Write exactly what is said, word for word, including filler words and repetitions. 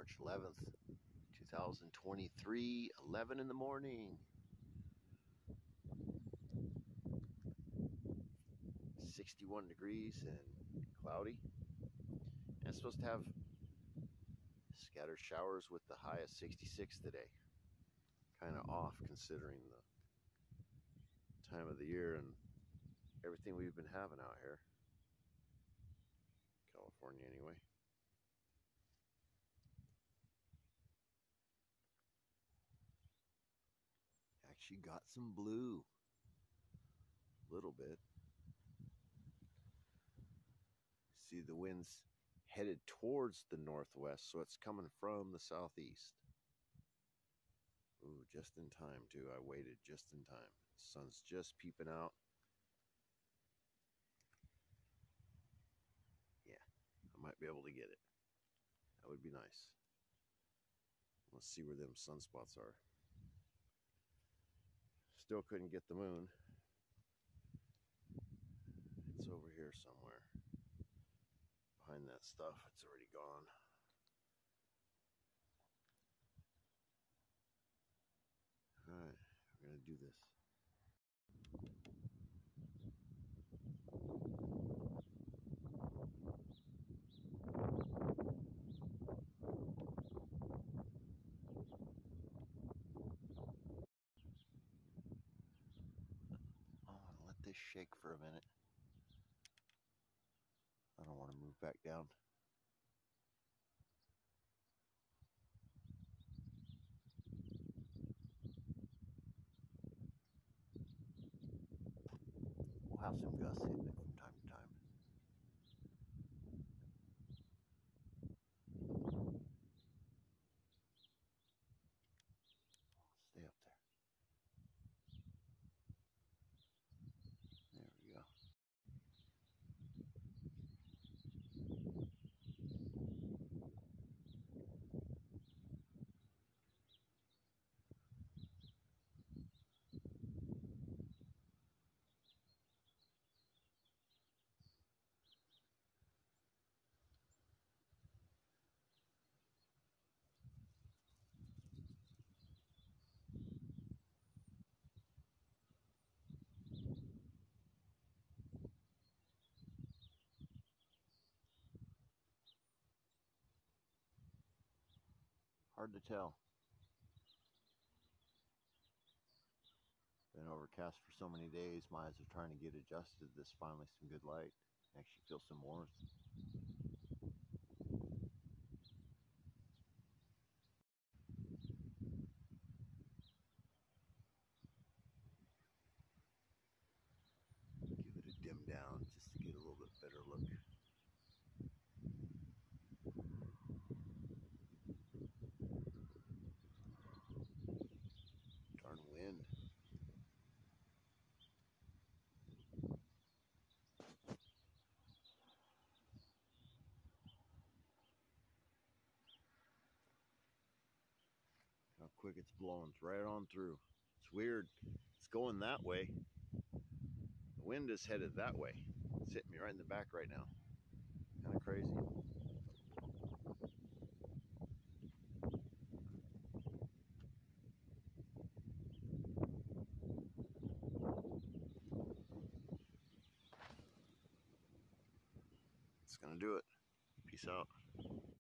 March eleventh, two thousand twenty-three, eleven in the morning. sixty-one degrees and cloudy. And it's supposed to have scattered showers with the high of sixty-six today. Kind of off considering the time of the year and everything we've been having out here. California anyway. Actually got some blue. A little bit. See, the wind's headed towards the northwest, so it's coming from the southeast. Ooh, just in time too. I waited just in time. The sun's just peeping out. Yeah, I might be able to get it. That would be nice. Let's see where them sunspots are. Still couldn't get the moon. It's over here somewhere. Behind that stuff, it's already gone. Alright, we're gonna do this. I'm gonna let this shake for a minute. I don't want to move back down. We'll have some gusts hitting it from time to time. Stay up there. There we go. Hard to tell. Been overcast for so many days. My eyes are trying to get adjusted. This finally some good light. Actually feel some warmth. Give it a dim down just to get a little bit better look. Darn wind. How quick it's blowing. It's right on through. It's weird. It's going that way. The wind is headed that way. It's hitting me right in the back right now. Kind of crazy. It's gonna do it. Peace out.